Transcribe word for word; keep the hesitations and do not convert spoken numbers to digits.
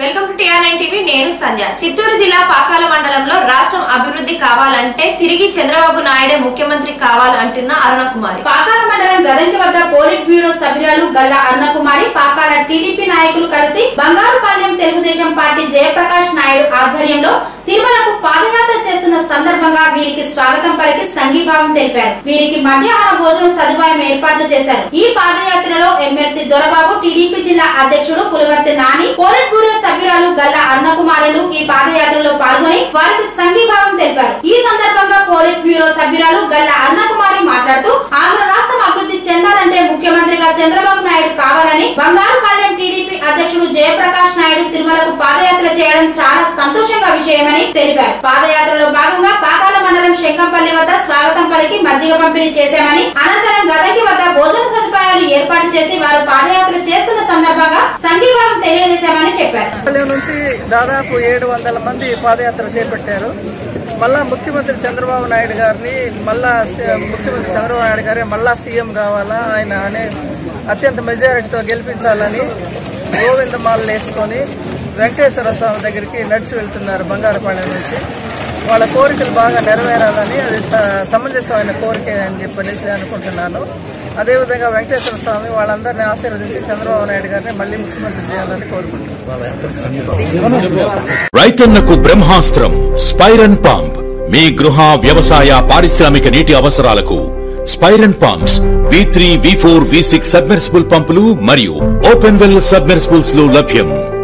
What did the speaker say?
Welcome to TR nine TV నేను సంధ్య। చిత్తూరు జిల్లా పాకాల మండలంలో రాష్ట్రం అభివృద్ధి కావాలంటే తిరిగి చంద్రబాబు నాయుడే ముఖ్యమంత్రి కావాలంటున్న అరుణకుమారి। పాకాల మండలం గదంకి వద్ద పోలిట్ బ్యూరో సభ్యురాలు గల్లా అరుణకుమారి పాకాల టీడీపీ నాయకులు కలిసి బంగారుపాలెం తెలుగుదేశం పార్టీ జయప్రకాష్ నాయుడు ఆధ్వర్యంలో తిరుమలకు పాదయాత్ర చేస్తున్న సందర్భంగా వీరికి స్వాగతం పలికి సంఘీభావం తెలిపారు। వీరికి మధ్యాహ్న భోజన సదుపాయం ఏర్పాట్లు చేశారు। ఈ పాదయాత్రలో ఎమ్మెల్సీ దొరబాబు, టీడీపీ జిల్లా అధ్యక్షుడు పులివర్తి నాని, పోలిట్ బ్యూరో సభ్యురాలు గల్లా అరుణకుమారులు ఈ పాదయాత్రలో పాల్గొని వారికి సంఘీభావం తెలిపారు। ఈ సందర్భంగా పోలిట్ బ్యూరో సభ్యురాలు గల్లా అరుణకుమారి మాట్లాడుతూ ఆంధ్ర రాష్ట్రం అభివృద్ధి చెందాలంటే ముఖ్యమంత్రిగా చంద్రబాబు నాయుడు కావాలని, బంగారుపాలెం టీడీపీ అధ్యక్షుడు జయప్రకాష్ నాయుడు తిరుమలకు పాదయాత్ర చేయడం చాలా సంతోషంగా విషయమని తెలిపారు। పాదయాత్రలో భాగంగా పాకాల మండలం శంకంపల్లి వద్ద స్వాగతం పలికి మజ్జిగ పంపిణీ చేశామని, అనంతరం గదకి వద్ద భోజన సదుపాయాలు ఏర్పాటు చేసి వారు పాదయాత్ర చేస్తున్న సందర్భంగా సంఘీభావం తెలియజేశామని చెప్పారు। నుంచి దాదాపు ఏడు వందల మంది పాదయాత్ర చేపట్టారు। మళ్ళా ముఖ్యమంత్రి చంద్రబాబు నాయుడు గారిని మళ్ళా ముఖ్యమంత్రి చంద్రబాబు నాయుడు గారి మళ్ళా సీఎం కావాలా, ఆయన అనే అత్యంత మెజారిటీతో గెలిపించాలని గోవిందమాలలు వేసుకొని వెంకటేశ్వర స్వామి దగ్గరికి నడిచి వెళ్తున్నారు బంగారుపాలెం నుంచి। వాళ్ళ కోరికలు బాగా నెరవేరాలని, అది సమంజసమైన కోరిక అని చెప్పనేసి అనుకుంటున్నాను। అదేవిధంగా వెంకటేశ్వర స్వామి వాళ్ళందరినీ ఆశీర్వదించి చంద్రబాబు నాయుడు గారిని మళ్ళీ ముఖ్యమంత్రి చేయాలని కోరుకుంటున్నాను। రైతన్నకు బ్రహ్మాస్త్రం స్పైరన్ పంప్ మీ గృహ వ్యవసాయ పారిశ్రామిక నీటి అవసరాలకు స్పైరన్ pumps V three V four V six submersible పంపులు మరియు ఓపెన్ వెల్ సబ్మెర్సిబుల్స్ లో లభ్యం।